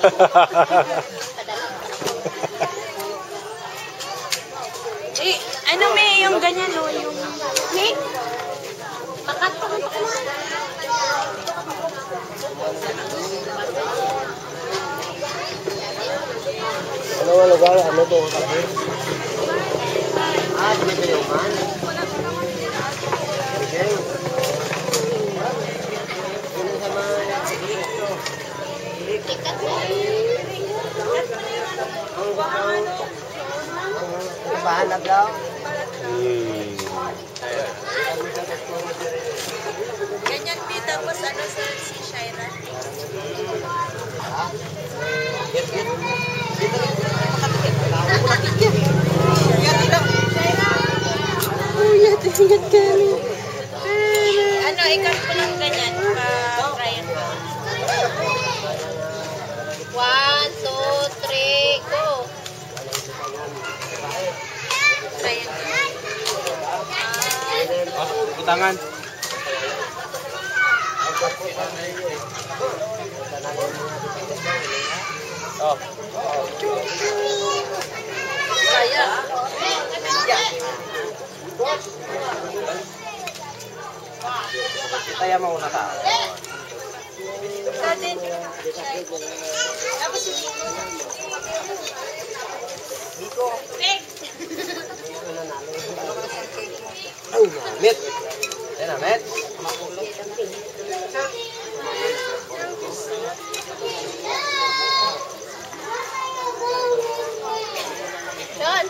Eh, ano may yung ganyan o yung... May? Makatong. Ano ang lugar? Ano ito? Dito yung man. Okay. Dito sa man. Ang bahanap daw. Ganyan di tapos ano sa si Shaira. Get. Ingat kami. Ano, ikat ko lang ganyan. Pa-try ko. 1, 2, 3, go! Try ko. Butangan. Oh. Kaya. Kaya mo na ta. Natin. Tapos Biko. Oh, met. Yan met. Don.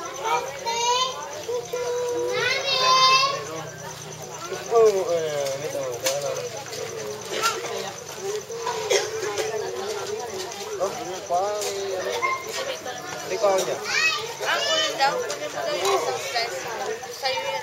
Ikaw niya. Ako daw. Sa'yo yan.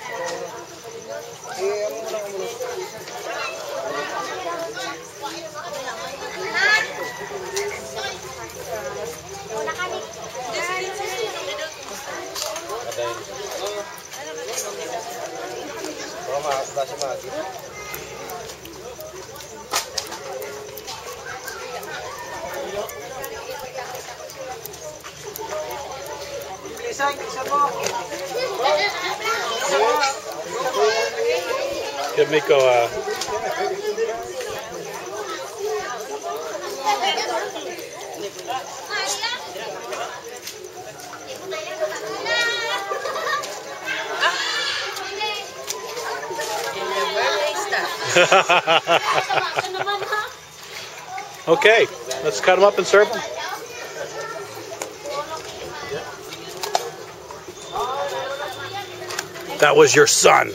Give Miko a... Okay, let's cut them up and serve them. That was your son.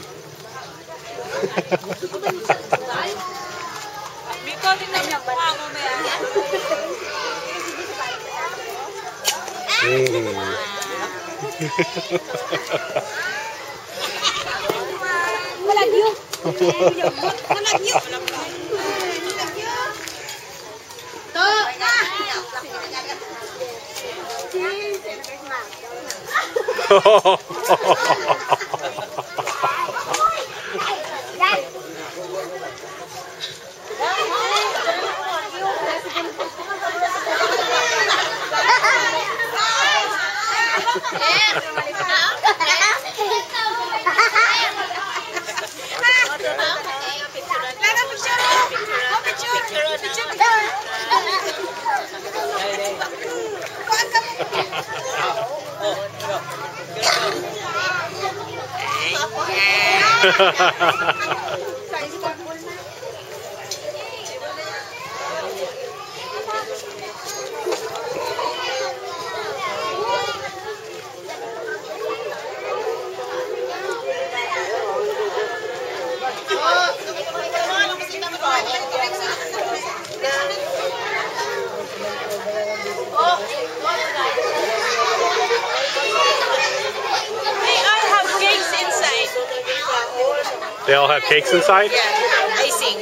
They all have cakes inside? Yeah, icing.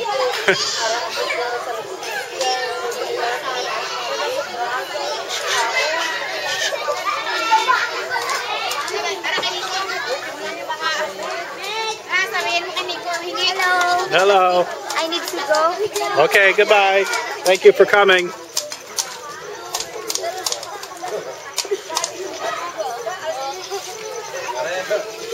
Hello. I need to go. Okay, goodbye. Thank you for coming. Huh.